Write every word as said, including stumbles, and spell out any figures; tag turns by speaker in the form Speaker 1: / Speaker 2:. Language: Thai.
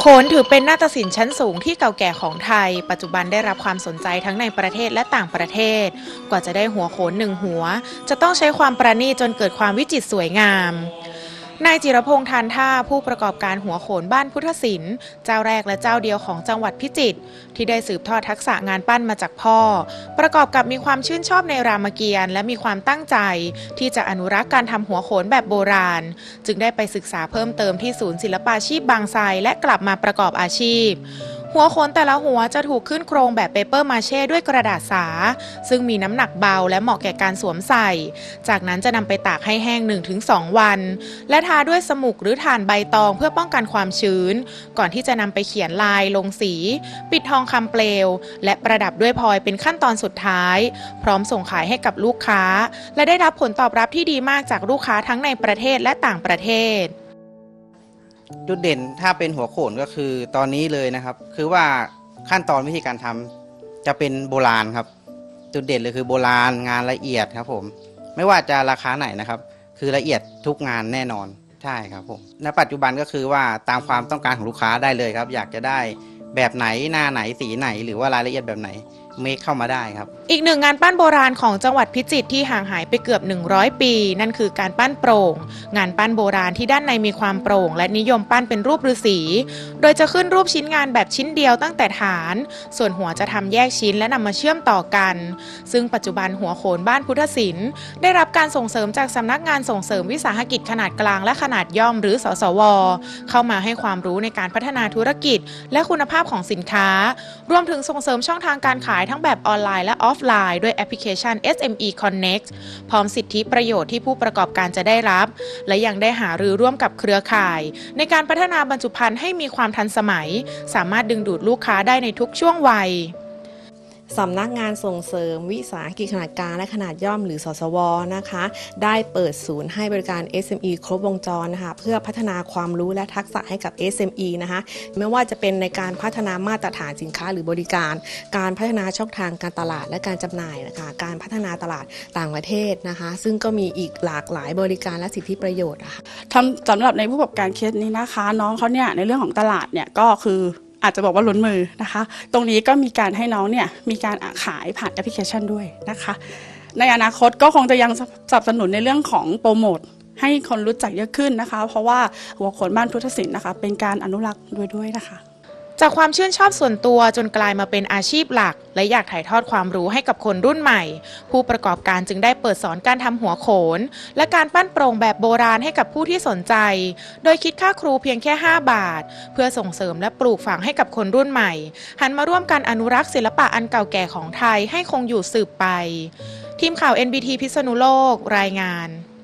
Speaker 1: นถือเป็นนาฏศิลป์ชั้นสูงที่เก่าแก่ของไทยปัจจุบันได้รับความสนใจทั้งในประเทศและต่างประเทศกว่าจะได้หัวโขนหนึ่งหัวจะต้องใช้ความประณีตจนเกิดความวิจิตรสวยงามนายจิรพงษ์ทานท่าผู้ประกอบการหัวโขนบ้านพุทธศิลป์เจ้าแรกและเจ้าเดียวของจังหวัดพิจิตรที่ได้สืบทอดทักษะงานปั้นมาจากพ่อประกอบกับมีความชื่นชอบในรามเกียรติ์และมีความตั้งใจที่จะอนุรักษ์การทำหัวโขนแบบโบราณจึงได้ไปศึกษาเพิ่มเติมที่ศูนย์ศิลปาชีพบางไทรและกลับมาประกอบอาชีพหัวโขนแต่ละหัวจะถูกขึ้นโครงแบบเปเปอร์มาเช่ด้วยกระดาษสาซึ่งมีน้ำหนักเบาและเหมาะแก่การสวมใส่จากนั้นจะนำไปตากให้แห้ง หนึ่งถึงสอง วันและทาด้วยสมุกหรือถ่านใบตองเพื่อป้องกันความชื้นก่อนที่จะนำไปเขียนลายลงสีปิดทองคำเปลวและประดับด้วยพลอยเป็นขั้นตอนสุดท้ายพร้อมส่งขายให้กับลูกค้าและได้รับผลตอบรับที่ดีมากจากลูกค้าทั้งในประเทศและต่างประเทศ
Speaker 2: จุดเด่นถ้าเป็นหัวโขนก็คือตอนนี้เลยนะครับคือว่าขั้นตอนวิธีการทำจะเป็นโบราณครับจุดเด่นเลยคือโบราณงานละเอียดครับผมไม่ว่าจะราคาไหนนะครับคือละเอียดทุกงานแน่นอนใช่ครับผมณปัจจุบันก็คือว่าตามความต้องการของลูกค้าได้เลยครับอยากจะได้แบบไหนหน้าไหนสีไหนหรือว่ารายละเอียดแบบไหนเมคเข้ามาได้ครับ
Speaker 1: อีกหนึ่งงานปั้นโบราณของจังหวัดพิจิตรที่ห่างหายไปเกือบหนึ่งร้อยปีนั่นคือการปั้นโปร่งงานปั้นโบราณที่ด้านในมีความโปร่งและนิยมปั้นเป็นรูปฤาษีโดยจะขึ้นรูปชิ้นงานแบบชิ้นเดียวตั้งแต่ฐานส่วนหัวจะทำแยกชิ้นและนำมาเชื่อมต่อกันซึ่งปัจจุบันหัวโขนบ้านพุทธศิลป์ได้รับการส่งเสริมจากสำนักงานส่งเสริมวิสาหกิจขนาดกลางและขนาดย่อมหรือสสวเข้ามาให้ความรู้ในการพัฒนาธุรกิจและคุณภาพของสินค้ารวมถึงส่งเสริมช่องทางการขายทั้งแบบออนไลน์และออฟไลน์ด้วยแอปพลิเคชัน เอส เอ็ม อี Connect พร้อมสิทธิประโยชน์ที่ผู้ประกอบการจะได้รับและยังได้หารือร่วมกับเครือข่ายในการพัฒนาบรรจุภัณฑ์ให้มีความทันสมัยสามารถดึงดูดลูกค้าได้ในทุกช่วงวัย
Speaker 3: สำนักงานส่งเสริมวิสาหกิจขนาดกลางและขนาดย่อมหรือสสวนะคะได้เปิดศูนย์ให้บริการ เอส เอ็ม อี ครบวงจรนะคะเพื่อพัฒนาความรู้และทักษะให้กับ เอส เอ็ม อี นะคะไม่ว่าจะเป็นในการพัฒนามาตรฐานสินค้าหรือบริการการพัฒนาช่องทางการตลาดและการจำหน่ายนะคะการพัฒนาตลาดต่างประเทศนะคะซึ่งก็มีอีกหลากหลายบริการและสิทธิประโยชน์ค่ะ
Speaker 4: ทำสำหรับในผู้ประกอบการเคสนี้นะคะน้องเขาเนี่ยในเรื่องของตลาดเนี่ยก็คืออาจจะบอกว่าล้นมือนะคะตรงนี้ก็มีการให้น้องเนี่ยมีการขายผ่านแอปพลิเคชันด้วยนะคะในอนาคตก็คงจะยังสนับสนุนในเรื่องของโปรโมทให้คนรู้จักเยอะขึ้นนะคะเพราะว่าหัวโขนบ้านพุทธศิลป์นะคะเป็นการอนุรักษ์ด้วยด้วยนะคะ
Speaker 1: จากความชื่นชอบส่วนตัวจนกลายมาเป็นอาชีพหลักและอยากถ่ายทอดความรู้ให้กับคนรุ่นใหม่ผู้ประกอบการจึงได้เปิดสอนการทำหัวโขนและการปั้นโปร่งแบบโบราณให้กับผู้ที่สนใจโดยคิดค่าครูเพียงแค่ห้าบาทเพื่อส่งเสริมและปลูกฝังให้กับคนรุ่นใหม่หันมาร่วมกันอนุรักษ์ศิลปะอันเก่าแก่ของไทยให้คงอยู่สืบไปทีมข่าว เอ็น บี ที พิษณุโลกรายงาน